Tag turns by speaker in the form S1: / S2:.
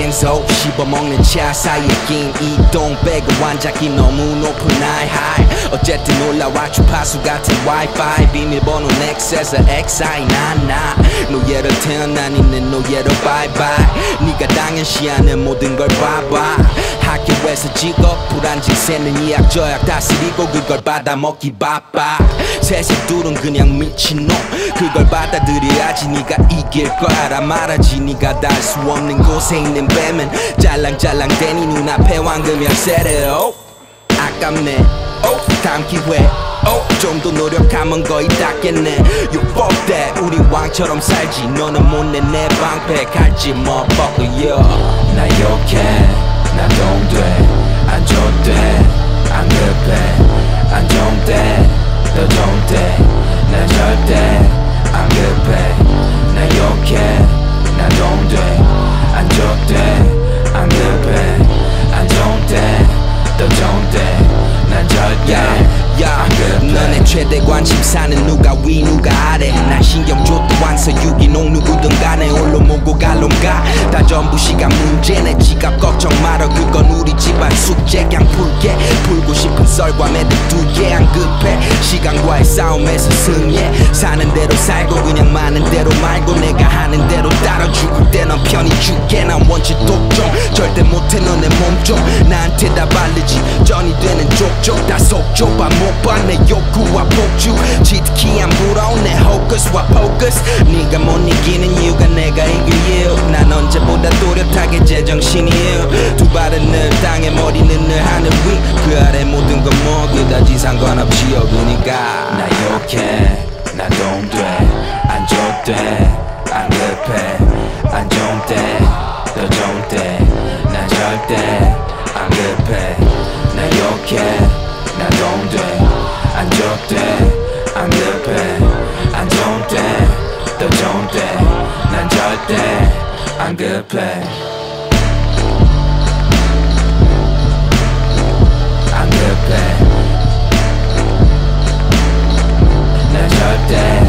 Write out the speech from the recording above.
S1: 뱅소 씹어먹는 차 사이에 낀 이동 빼고 완작이 너무 높은 하이 어쨌든 올라와 주파수 같은 와이파이 비밀번호 넥스에서 XI 나나 노예로 태어나니 내 노예로 바이바이 네가 당연시하는 모든 걸 봐봐 학교에서 직업 불안증 새는 이약 저약 다스리고 그걸 받아먹기 바빠 세상 둘은 그냥 미친놈 그걸 받아들여야지 네가 이길 거 알아 말하지 네가 닿을 수 없는 곳에 있는 뱀은 짤랑짤랑대니 눈앞에 황금 열쇠를 아깝네 다음 기회 좀 더 노력하면 거의 닿겠네 You fuck that 우리 왕처럼 살지 너는 못내 내 방패 갈지 motherfucker yeah
S2: 나 욕해 나 동돼 안 좋대 안 급해 안 좋대 더 좋대 난 절대 안 급해 나 욕해 나 동돼 안 좋대 안 급해 안 좋대 더 좋대 난 절대 안 급해
S1: 너네 최대 관심사는 누가 위 누가 아래 난 신경조도 왕서 유기농 누구든 간에 홀로 모고 갈론가 다 전부 시간 문제 내 지갑 걱정 말어 그건 우리 집안 숙제 그냥 풀고 싶은 썰과 매듭 두 개 안 급해 시간과의 싸움에서 승리해 사는 대로 살고 그냥 많은 대로 말고 내가 하는 대로 따라 죽을 때 넌 편히 죽게 난 원칙 독종 절대 못해 너네 몸 좀 나한테 다 바르지 전이 되는 족족 다 속 좁아 못 봐 내 욕구와 폭주 지득히 안 부러운 내 호커스와 포커스 네가 못 이기는 이유가 내가 이길 이유 난 언제보다 또렷하게 제정신이에요 두 발은 늘 땅에 머리는 늘 하늘 위 그 아래 모든 건 뭐 그다지 상관없지요 그니까
S2: 나 욕해 나 동돼 안 좋대 안 급해 안 좋대 더 좋대 난 절대 안 급해 나 욕해 나 동돼 안 좋대 안 급해 안 좋대 더 좋대 난 절대 안 급해 안 급해 난 절대